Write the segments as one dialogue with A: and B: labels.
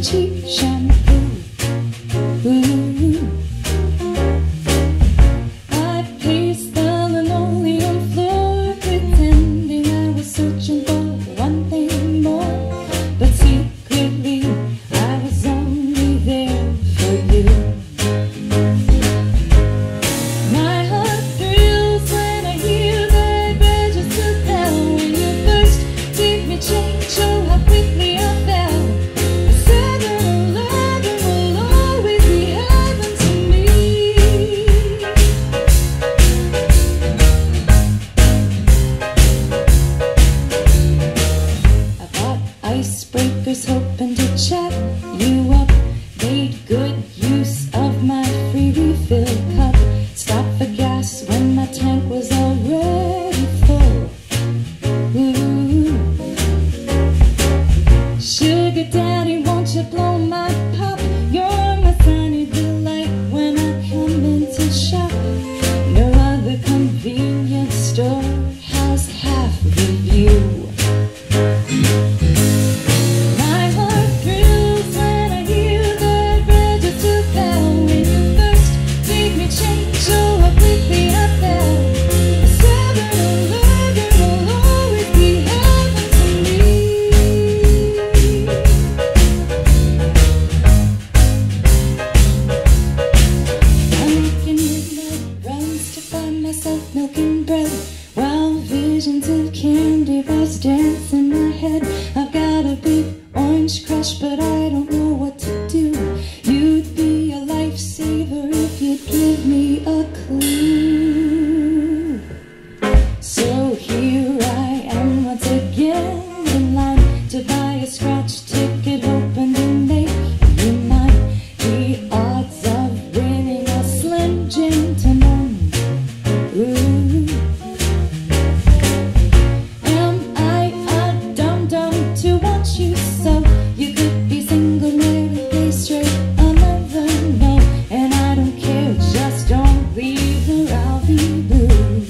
A: cheap shampoo. Ooh. I paced the linoleum floor, pretending I was searching for one thing more, but secretly I was only there for you. My heart thrills when I hear that register bell. When you first gave me change, oh how quickly I fell. A 7-Eleven will always be heaven to me. I bought icebreakers hoping to chat you up, made good use of my free refill cup, stopped for gas when my tank was already full. Ooh. Sugar daddy, won't you blow my pop? You're my sunny delight when I come into shop. No other convenience store has half the view. My heart thrills when I hear that register bell. When you first gave me change, oh how quickly I fell. A 7-Eleven will always be heaven to me. I'm making midnight runs to find myself milking bread, while visions of candy bars dance in my head. I've got a big orange crush, but I don't know what to do. You'd be a lifesaver if you'd give me a clue. So here I am once again in line to buy a scratch ticket, hoping to make you mine. The odds of winning are slim to none. Ooh. Am I a dum-dum to want you so? You could be single, married, gay, straight, I'll never know. And I don't care, just don't leave or I'll be blue.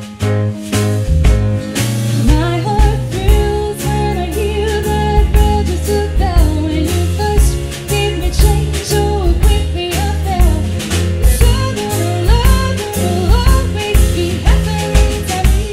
A: My heart thrills when I hear that register bell. When you first gave me change, oh how quickly I fell. 7-Eleven will always be heaven to me.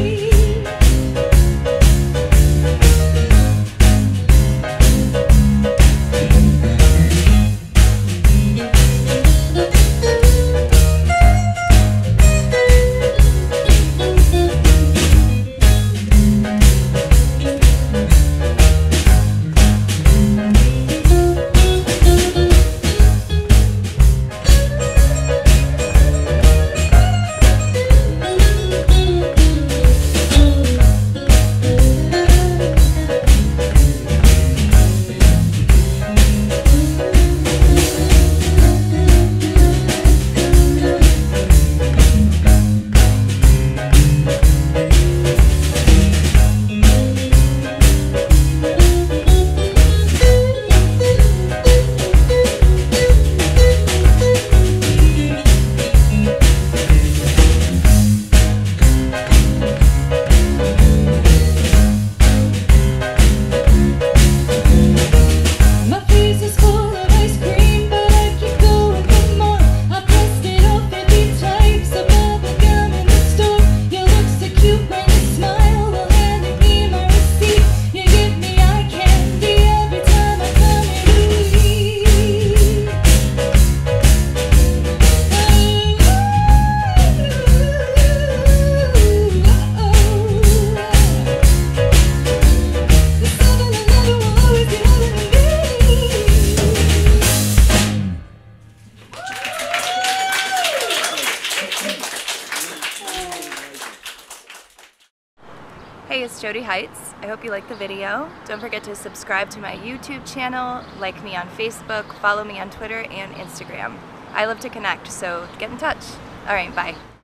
A: My freezer's full of ice cream, but I keep going for more. I pressed it off 50 types of bubble gum in the store. You look so cute when you smile while handing me my receipt. You give me eye candy every time I come in to eat. The 7-Eleven will always be heaven to me.
B: Hey, it's Jodi Heights. I hope you liked the video. Don't forget to subscribe to my YouTube channel, like me on Facebook, follow me on Twitter and Instagram. I love to connect, so get in touch. Alright, bye.